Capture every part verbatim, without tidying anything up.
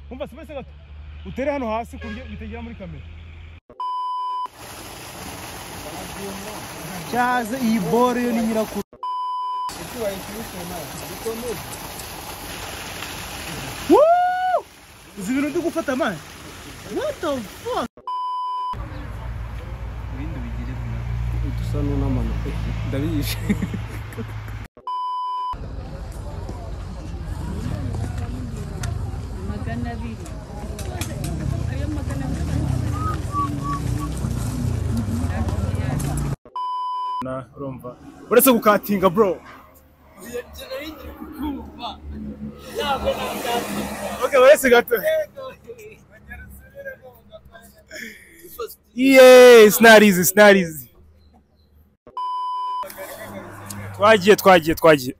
umva sibese gato utere hano hasi kurya bitegera muri kamera cyaze iyi bore yo ni nyirakuru woo uzi ibintu ndi gufata man what the fuck ibindi bigire dusa n'amanuka ndabiyishe magana abiri ayo magana abiri na urumva uretse gukatinga bro okay uretse gato yeah it's not easy it's not easy twagiye twagiye twagiye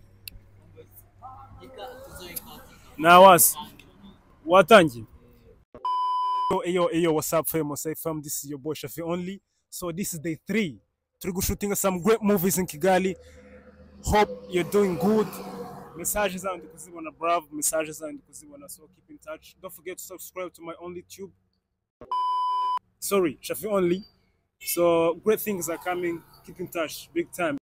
na was watangiye yo yo what's up famous fam, this is your boy Shafi only. So this is day three. We're shooting some great movies in Kigali. Hope you're doing good. Messages are on the bravo. Messages are on the so keep in touch. Don't forget to subscribe to my only tube. Sorry, Shafi only. So great things are coming. Keep in touch. Big time.